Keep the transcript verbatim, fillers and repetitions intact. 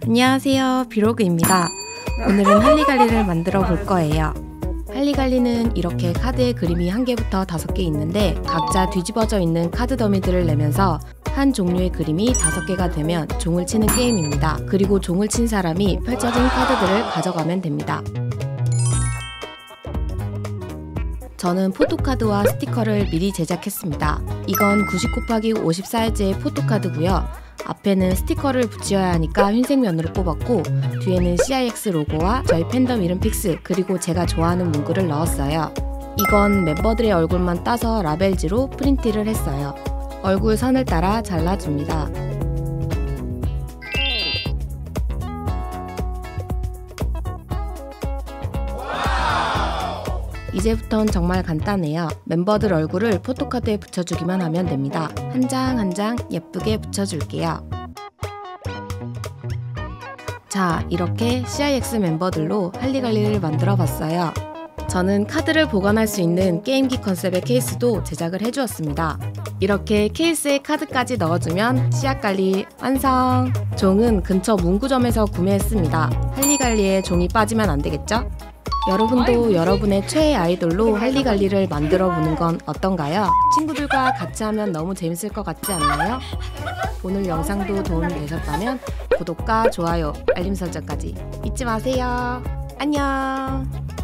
안녕하세요, 비로그입니다. 오늘은 할리갈리를 만들어 볼 거예요. 할리갈리는 이렇게 카드에 그림이 한 개부터 다섯 개 있는데 각자 뒤집어져 있는 카드 더미들을 내면서 한 종류의 그림이 다섯 개가 되면 종을 치는 게임입니다. 그리고 종을 친 사람이 펼쳐진 카드들을 가져가면 됩니다. 저는 포토카드와 스티커를 미리 제작했습니다. 이건 구십 곱하기 오십 사이즈의 포토카드고요. 앞에는 스티커를 붙여야 하니까 흰색 면으로 뽑았고 뒤에는 씨아이엑스 로고와 저희 팬덤 이름 픽스 그리고 제가 좋아하는 문구를 넣었어요. 이건 멤버들의 얼굴만 따서 라벨지로 프린트를 했어요. 얼굴 선을 따라 잘라줍니다. 이제부턴 정말 간단해요. 멤버들 얼굴을 포토카드에 붙여주기만 하면 됩니다. 한 장 한 장 예쁘게 붙여줄게요. 자, 이렇게 씨아이엑스 멤버들로 할리갈리를 만들어 봤어요. 저는 카드를 보관할 수 있는 게임기 컨셉의 케이스도 제작을 해주었습니다. 이렇게 케이스에 카드까지 넣어주면 씨앗갈리 완성! 종은 근처 문구점에서 구매했습니다. 할리갈리에 종이 빠지면 안 되겠죠? 여러분도 여러분의 최애 아이돌로 할리갈리를 만들어 보는 건 어떤가요? 친구들과 같이 하면 너무 재밌을 것 같지 않나요? 오늘 영상도 도움이 되셨다면 구독과 좋아요, 알림 설정까지 잊지 마세요. 안녕!